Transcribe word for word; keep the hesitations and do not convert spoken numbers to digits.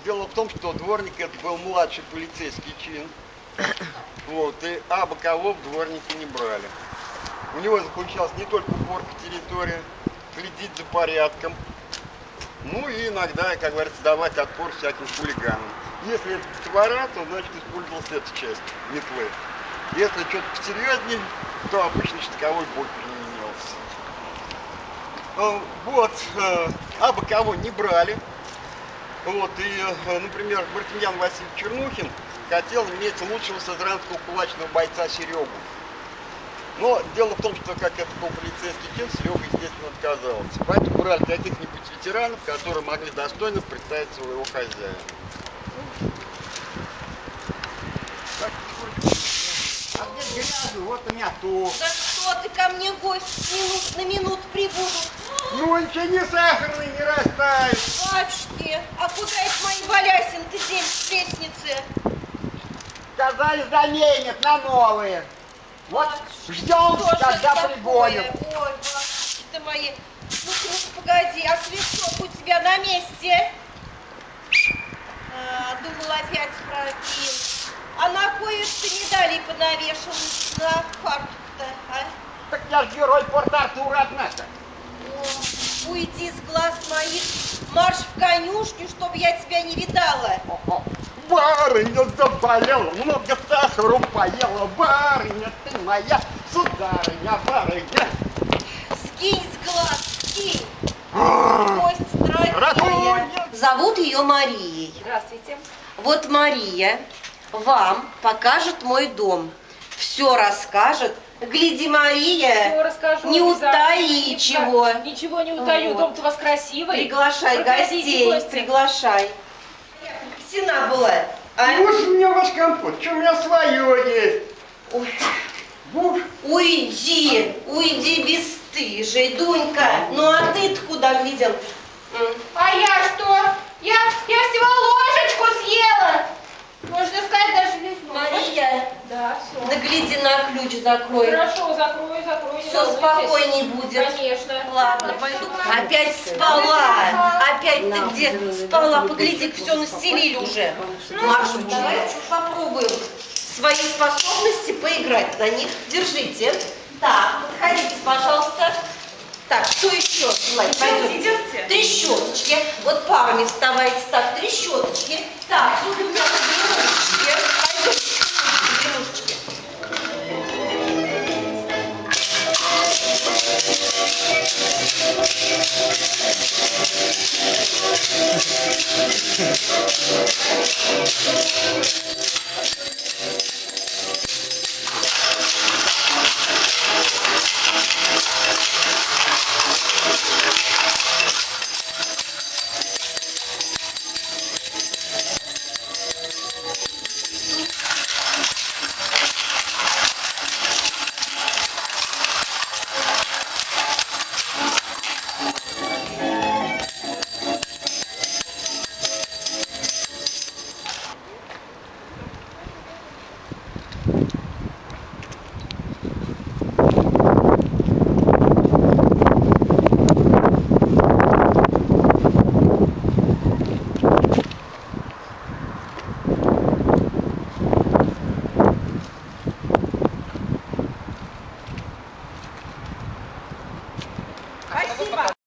дело в том, что дворник это был младший полицейский чин. Вот, и абы кого в дворники не брали. У него заключалась не только уборка территории, следить за порядком, ну и иногда, как говорится, давать отпор всяким хулиганам. Если это двора, то значит использовалась эта часть метлы. Если что-то посерьезнее, то обычно штыковой болт применялся. Вот, абы кого не брали. Вот, и, например, Мартемьян Васильевич Чернухин хотел иметь лучшего сызранского кулачного бойца Серегу. Но дело в том, что, как это был полицейский чин, Серега, естественно, отказался. Поэтому брали каких-нибудь ветеранов, которые могли достойно представить своего хозяина. А где грязно? Вот и нету. Да что ты ко мне, гость, минут на минут прибуду. Ну, ничего не сахарный, не растает. Батюшки, а куда это мои балясин-то день с лестницы? Сказали, заменят на новые. Вот ждем, когда пригонят. Ой, батюшки-то мои. Ну-ка, ну погоди, а свисток у тебя на месте? А, думал, опять пропил. А на кое ты не дали понавешал на фартук-то, а? Так я ж герой Порт-Артура, однако. О, уйди с глаз моих, марш в конюшню, чтобы я тебя не видала. О-о. Барыня заболела, много сахару поела. Барыня, ты моя сударыня, барыня. Скинь с глаз, скинь. Кость дорогая. Зовут ее Марией. Здравствуйте. Вот Мария вам покажет мой дом. Все расскажет. Гляди, Мария, Все расскажу, не утаи не чего. Ничего не утаю, Вот. дом-то у вас красивый. Приглашай Проходите, гостей, гости. приглашай. Стена была. А? Ну уж мне ваш компот, что у меня свое есть. Ой. Буш. Уйди, уйди бесстыжий, Дунька. Ну а ты-то куда глядел? М. А я что? Я, я всего ложечку съела. Можно сказать, даже весь нос. Мария, Да, все. да гляди на ключ, закрой. Хорошо, закрою, закрою. не Все волнуйтесь. спокойней будет. Конечно. Ладно, пойду. Опять спала. Опять ты где спала? Погляди-ка, все настелили уже. Маша, давайте попробуем свои способности поиграть на них. Держите. Так, подходите, пожалуйста. Так, что еще? Влад, пойдем. Идемте. Три щеточки. Вот парами вставайте. Так, три щеточки. Так, тут у меня игрушечки. Пойдем, игрушечки.